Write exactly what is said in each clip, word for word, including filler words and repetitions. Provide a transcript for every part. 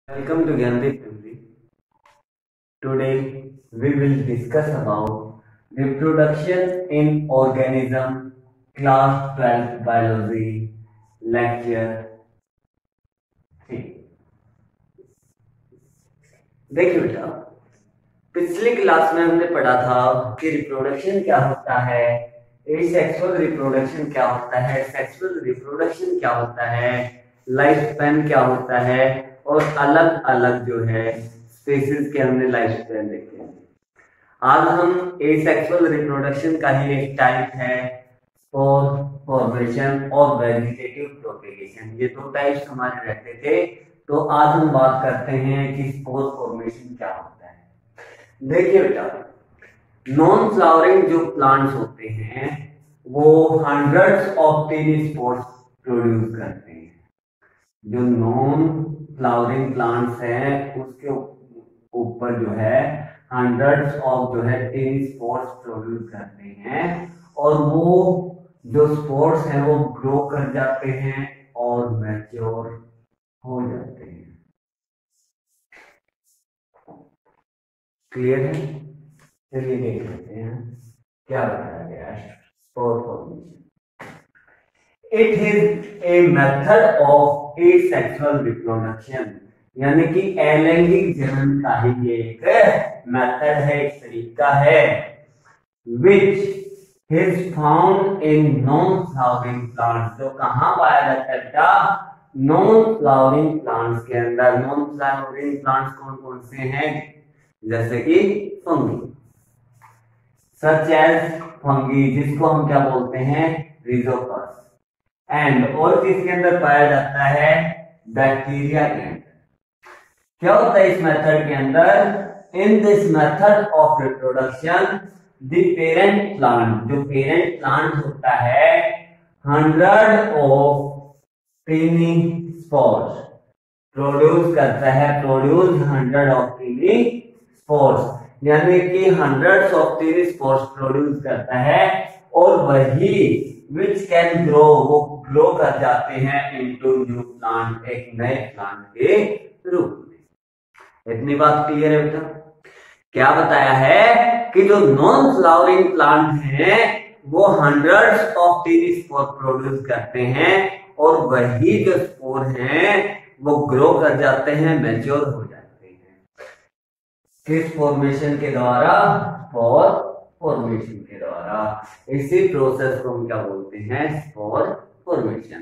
Welcome to Gyandeep Family. Today we will discuss about reproduction in organism, class twelve biology, lecture three. देखिए बेटा, पिछली class में हमने पढ़ा था कि रिप्रोडक्शन क्या होता है, एसेक्सुअल रिप्रोडक्शन क्या होता है, सेक्सुअल रिप्रोडक्शन क्या होता है, लाइफ स्पैन क्या होता है और अलग अलग जो है स्पीशीज के हमने लाइफ स्पैन देखे हैं। आज हम एसेक्सुअल रिप्रोडक्शन का ही एक टाइप है स्पोर फॉर्मेशन और वेजिटेटिव प्रोपेगेशन, ये दो टाइप्स हमारे रहते थे। तो आज हम बात करते हैं कि स्पोर फॉर्मेशन क्या होता है। देखिए बेटा, नॉन फ्लावरिंग जो प्लांट्स होते हैं वो hundreds of tiny spores produce करते हैं। जो नॉन फ्लावरिंग प्लांट्स हैं उसके ऊपर जो है हंड्रेड्स ऑफ जो है टीनी स्पोर्स प्रोड्यूस करते हैं और वो जो स्पोर्स हैं वो ग्रो कर जाते हैं और मैच्योर हो जाते हैं। क्लियर है? चलिए देख लेते हैं क्या बताया गया है spore formation. It is a method of asexual reproduction, यानी कि अलैंगिक जनन का ही ये एक मेथड है, एक तरीका है, which is found in non flowering plants. जो कहाँ पाया जाता है बेटा? नॉन फ्लावरिंग प्लांट्स के अंदर। नॉन फ्लावरिंग प्लांट्स कौन कौन से हैं? जैसे कि फंगी, सच एज फंगी, जिसको हम क्या बोलते हैं? रिजोपस। एंड और किसके अंदर पाया जाता है? बैक्टीरिया के अंदर। क्या होता है इस मेथड के अंदर? In this method of reproduction the parent plant, जो पेरेंट प्लांट होता है, hundred of tiny spores produce करता है, produce hundred of tiny spores, यानी कि hundreds of tiny spores produce करता है और वही विच कैन ग्रो, वो ग्रो कर जाते हैं इनटू न्यू प्लांट, एक नए प्लांट के रूप में। इतनी बात क्लियर है बेटा? क्या बताया है कि जो नॉन फ्लावरिंग प्लांट हैं वो hundreds of tiny spore produce करते हैं और वही जो स्पोर हैं वो ग्रो कर जाते हैं, मैच्योर हो जाते हैं। किस फॉर्मेशन के द्वारा? स्पोर फॉर्मेशन के द्वारा। इसी प्रोसेस को हम क्या बोलते हैं? Spore formation.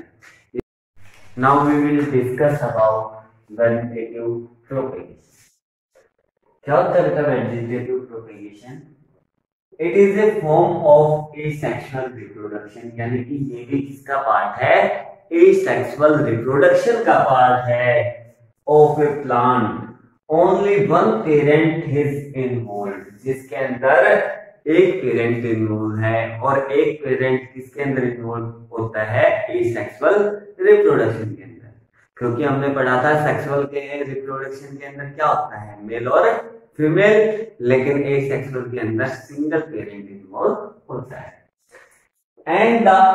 Now we will discuss about vegetative propagation. क्या होता है बेटा vegetative propagation? It is a form of asexual reproduction, यानी कि ये भी किसका पार्ट है? एसेक्सुअल रिप्रोडक्शन का पार्ट है of a plant. Only one parent is involve, जिसके अंदर एक पेरेंट इन्वॉल्व है और एक पेरेंट किसके अंदर इन्वॉल्व होता है? एसेक्सुअल रिप्रोडक्शन के अंदर। क्योंकि हमने पढ़ा था सेक्सुअल के रिप्रोडक्शन के अंदर क्या होता है? मेल और फीमेल, लेकिन एसेक्सुअल के अंदर सिंगल पेरेंट इन्वॉल्व होता है। And the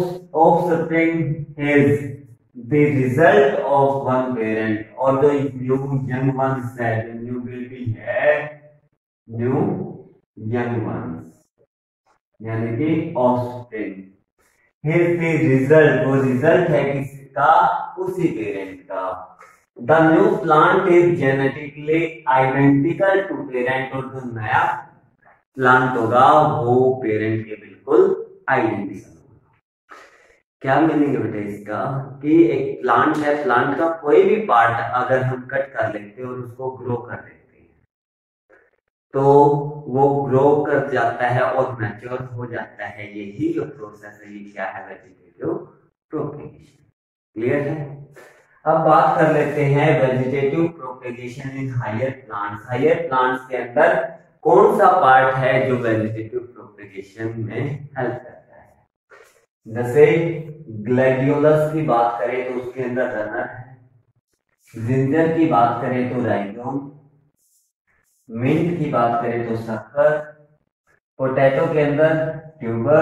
offspring is the result of one parent, और जो न्यू यंग वंस है, जो न्यू बेबी है, न्यू यंग वंस यानी कि ऑफस्प्रिंग, इज द रिजल्ट, वो रिजल्ट है किसका? उसी पेरेंट का। The new plant is genetically identical to parent, और जो नया प्लांट होगा वो पेरेंट के बिल्कुल आइडेंटिकल होगा। क्या मीनिंग है बेटा इसका? कि एक प्लांट है, प्लांट का कोई भी पार्ट अगर हम कट कर लेते हैं और उसको ग्रो कर देते हैं तो वो ग्रो कर जाता है और मैच्योर हो जाता है। यही जो प्रोसेस है ये क्या है? Vegetative propagation. क्लियर है? अब बात कर लेते हैं vegetative propagation in higher plants. Higher plants के अंदर कौन सा पार्ट है जो वेजिटेटिव प्रोपेगेशन में हेल्प करता है? जैसे ग्लैडियोलस की बात करें तो उसके अंदर रनर है, जिंजर की बात करें तो राइजोम, मिंट की बात करें तो शक्कर, पोटैटो के अंदर ट्यूबर,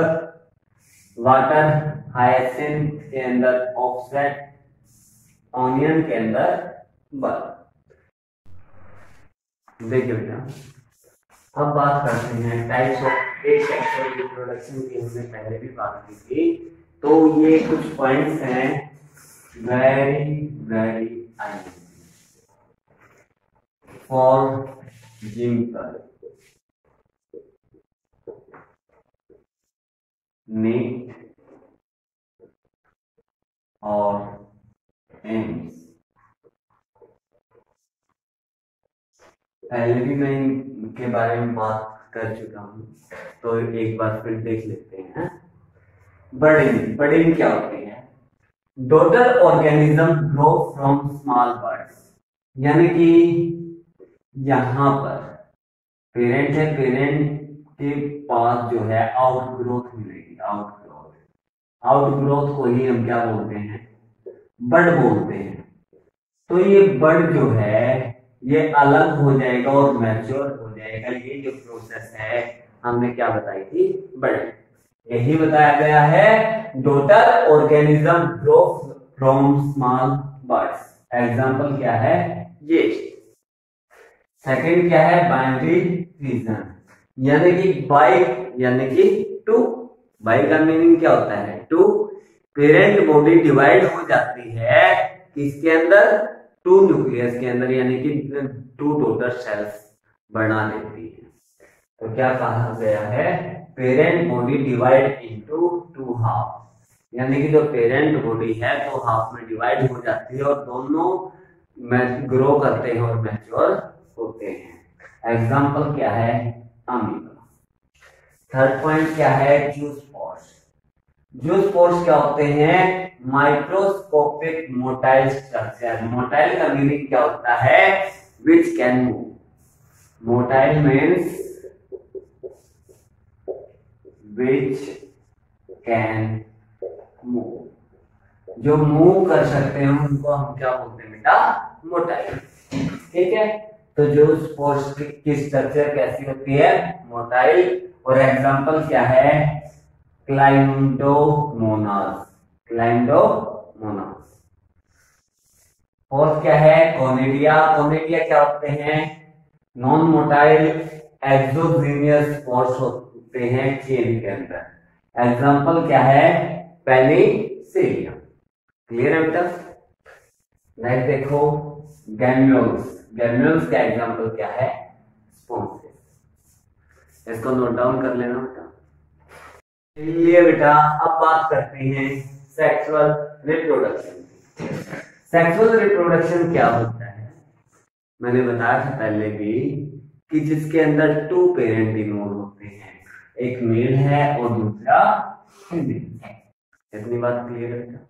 वाटर हायसिंथ के अंदर ऑक्सेट, ऑनियन के अंदर बल्ब। देखिए बेटा, अब बात करते हैं टाइप्स ऑफ एसेक्सुअल रिप्रोडक्शन की। हमने पहले भी बात की थी, तो ये कुछ पॉइंट्स हैं very very for simple NEET और एम्स। पहले भी मैं इनके बारे में बात कर चुका हूं, तो एक बार फिर देख लेते हैं। बर्डिंग, बर्डिंग क्या होती है? Daughter organism grow from small buds, यानी कि यहां पर पेरेंट है, पेरेंट के पास जो है आउटग्रोथ मिलेगी। आउटग्रोथ, आउटग्रोथ को ही हम क्या बोलते हैं? बर्ड बोलते हैं। तो ये बर्ड जो है ये अलग हो जाएगा और मैच्योर हो जाएगा। ये जो प्रोसेस है हमने क्या बताई थी? बर्ड, यही बताया गया है। Daughter organism grow from small buds. Example क्या है? ये। सेकंड क्या है? बाइनरी रीजन, यानी कि बाई यानी कि टू। बाई का मीनिंग क्या होता है? टू। पेरेंट बॉडी डिवाइड हो जाती है किसके अंदर? टू न्यूक्लियस के अंदर, यानी कि टू डॉटर सेल्स बना देती है। तो क्या कहा गया है? Parent body divide into two half, यानी कि जो पेरेंट बॉडी है तो हाफ में डिवाइड हो जाती है और दोनों में ग्रो करते हैं और मैच्योर होते हैं। एग्जांपल क्या है? अमीबा। थर्ड पॉइंट क्या है? जूस्पोर्स। जूस्पोर्स क्या होते हैं? Microscopic motile structure. मोटाइल का मीनिंग क्या होता है? Which can move. Motile means which can move, जो मूव कर सकते हैं उनको हम क्या बोलते हैं बेटा? मोटाइल। ठीक है, तो जो स्पोर्स की स्ट्रक्चर कैसी होती है? मोटाइल। और एग्जांपल क्या है? क्लाइंडोमोनास। क्लाइंडोमोनास। और क्या है? कोनिडिया। कोनिडिया क्या होते हैं? नॉन मोटाइल एक्सोजीनियस स्पोर्स होते हैं चेन के अंदर। एग्जांपल क्या है? पेनिसिलियम। क्लियर है बेटा? नेक्स्ट देखो, गैम्यूल्स। गैम्यूल्स का एग्जांपल क्या है? स्पॉन्जेस। इसको नोट डाउन कर लेना बेटा। चलिए बेटा, अब बात करते हैं सेक्सुअल रिप्रोडक्शन। सेक्सुअल रिप्रोडक्शन क्या होता है? मैंने बताया था पहले भी कि जिसके अंदर टू पेरेंट इन्वॉल्व होते हैं, एक मेल है और दूसरा फीमेल है। इतनी बात क्लियर है बेटा?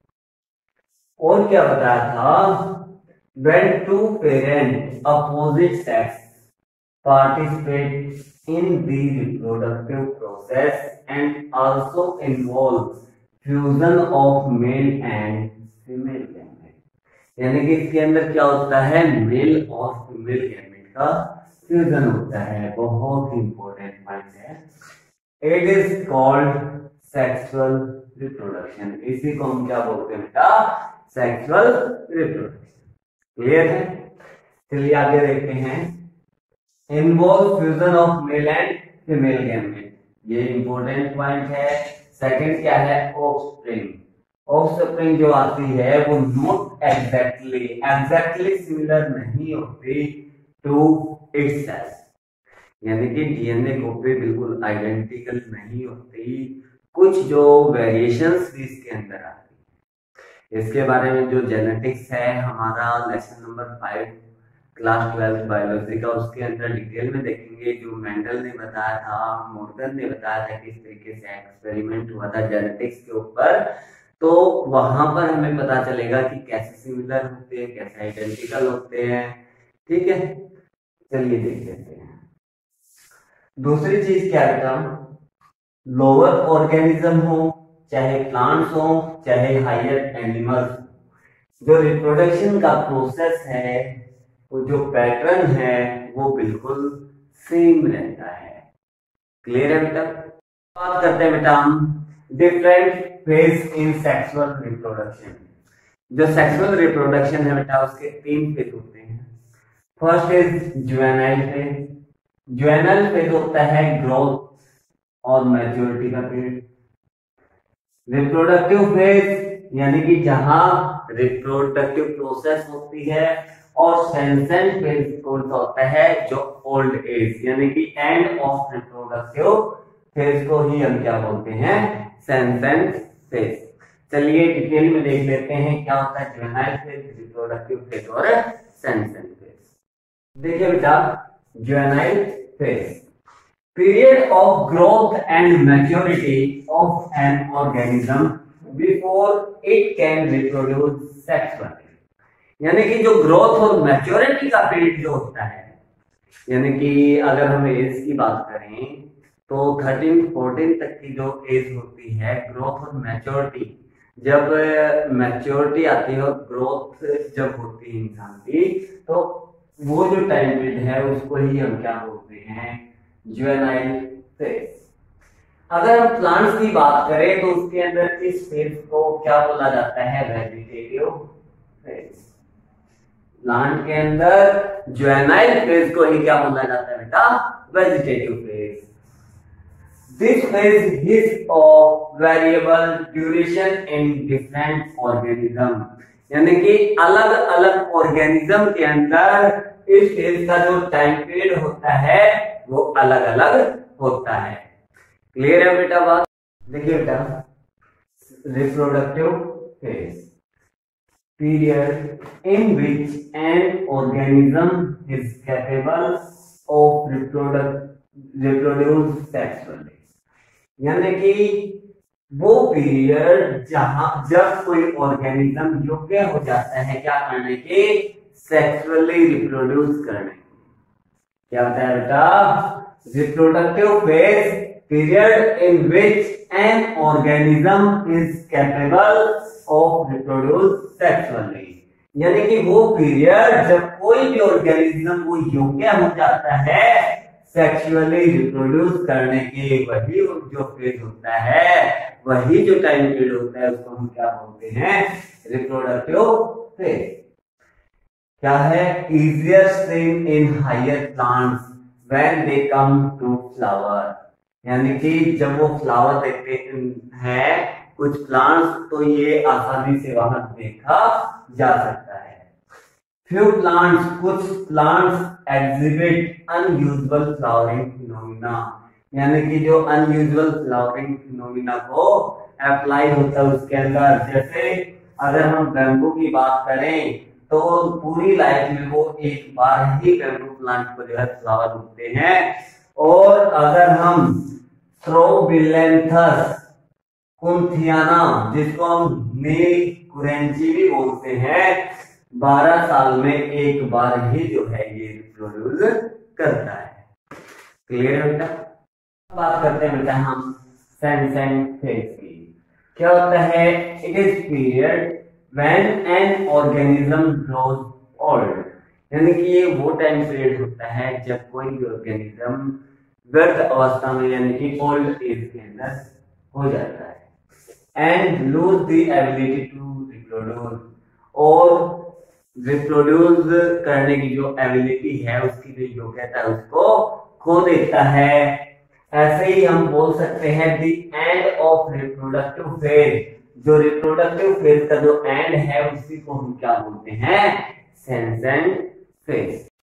और क्या बताया था? when two parents opposite sex participate in the reproductive process and also involve fusion of male and female gamete, यानी कि इसके अंदर क्या होता है? मेल और फीमेल गैमेट का फ्यूजन होता है। बहुत ही इंपॉर्टेंट पॉइंट है। It is called sexual reproduction. इसी को हम क्या बोलते हैं बेटा? Sexual reproduction. क्लियर है? चलिए आगे देखते हैं। Involve fusion of male and female gamete, ये इंपॉर्टेंट पॉइंट है। सेकंड क्या है? ऑफस्प्रिंग। ऑफस्प्रिंग जो आती है वो नॉट एग्जैक्टली एग्जैक्टली सिमिलर नहीं होती टू इटसेल्फ, यानी कि डीएनए कॉपी बिल्कुल आइडेंटिकल नहीं होती। कुछ जो वेरिएशंस भी इसके अंदर आती है। इसके बारे में जो जेनेटिक्स है हमारा lesson number five class twelfth biology का, उसके अंदर डिटेल में देखेंगे। जो मेंडल ने बताया था, मॉर्गन ने बताया था किस तरीके से एक्सपेरिमेंट हुआ था जेनेटिक्स के ऊपर, तो वहां पर हमें पता चलेगा कि कैसे सिमिलर होते हैं, कैसे आइडेंटिकल होते हैं। ठीक है, चलिए देख लेते हैं। दूसरी चीज क्या बेटा? लोअर ऑर्गेनिज्म हो, चाहे प्लांट्स हो, चाहे हायर एनिमल्स, जो रिप्रोडक्शन का प्रोसेस है, वो जो पैटर्न है वो बिल्कुल सेम रहता है। क्लियर है बेटा? बात करते हैं बेटा हम different phase in sexual reproduction. जो सेक्सुअल रिप्रोडक्शन है बेटा उसके तीन फेज होते हैं। First is juvenile phase. Juvenile phase होता है ग्रोथ और मैच्योरिटी का पीरियड। रिप्रोडक्टिव फेज यानी कि जहां रिप्रोडक्टिव प्रोसेस होती है, और सेंसेंट फेज कौन सा होता है, जो ओल्ड एज यानी कि एंड ऑफ रिप्रोडक्टिव फेज को ही हम क्या बोलते हैं, सेंसेंट फेज। चलिए डिटेल में देख लेते हैं क्या होता है जुवेनाइल फेज, रिप्रोडक्टिव फेज और सेंसेंट फेज। देखिए बेटा, juvenile phase, period of growth and maturity of an organism before it can reproduce sexually। यानी कि जो ग्रोथ और मैच्योरिटी का पीरियड जो होता है, यानी कि अगर हम एज की बात करें तो थर्टीन फोर्टीन तक की जो एज होती है, ग्रोथ और मैच्योरिटी, जब मैच्योरिटी आती है और ग्रोथ जब होती है इंसान की, तो वो जो टाइम पीरियड है उसको ही हम क्या बोलते हैं, जुवेनाइल फेज। अगर हम प्लांट्स की बात करें तो उसके अंदर इस फेज को क्या बोला जाता है, वेजिटेटिव फेज। प्लांट के अंदर जुवेनाइल फेज को ही क्या बोला जाता है बेटा, vegetative phase. This phase is of variable duration in different organism. यानी कि अलग अलग ऑर्गेनिज्म के अंदर इस फेज का जो टाइम पीरियड होता है वो अलग अलग होता है। क्लियर है बेटा बात? देखिए बेटा, reproductive phase, period in which an organism is capable of reproduct reproduce sexually. यानी कि वो पीरियड जहां जब कोई ऑर्गेनिज्म योग्य हो जाता है क्या करने के, सेक्सुअली रिप्रोड्यूस करने। क्या होता है बेटा, reproductive phase, period in which an organism is capable of reproduce sexually. यानी कि वो पीरियड जब कोई भी ऑर्गेनिज्म वो योग्य हो जाता है सेक्सुअली रिप्रोड्यूस करने के, वही जो फेज होता है, वही जो टाइम पीरियड होता है उसको हम क्या बोलते हैं, रिप्रोडक्टिव फेज। क्या है, easier seen in higher plants when they come to flower. यानी कि जब वो फ्लावर देखते हैं कुछ प्लांट्स, तो ये आसानी से वहां देखा जा सकता है। फ्यू प्लांट्स, कुछ plants exhibit unusual flowering phenomena. यानी कि जो अनयूजुअल फ्लावरिंग फिनोमिना को अप्लाई होता है उसके अंदर, जैसे अगर हम बैम्बू की बात करें तो पूरी लाइफ में वो एक बार ही बैम्बू प्लांट को जो है फ्लावर उगते हैं। और अगर हम स्ट्रोबिलेंथस कुंथियाना, जिसको हम नील कुरेंची भी बोलते हैं, बारह साल में एक बार ही जो है ये रिप्रोड्यूस करता है। क्लियर है बेटा? बात करते हैं बेटा हम सेंसेंट फेज की। क्या होता है, it is period when an organism grows old। यानी कि ये वो टाइम पीरियड होता है जब कोई भी ऑर्गेनिज्म वृद्ध अवस्था में यानी कि ओल्ड एज के अंदर हो जाता है, and lose the ability to reproduce, और रिप्रोड्यूस करने की जो एबिलिटी है, उसकी जो योग्यता है उसको खो देता है। ऐसे ही हम बोल सकते हैं the end of reproductive phase. जो रिप्रोडक्टिव फेज का जो एंड है उसी को हम क्या बोलते हैं, सेंसेंट फेज।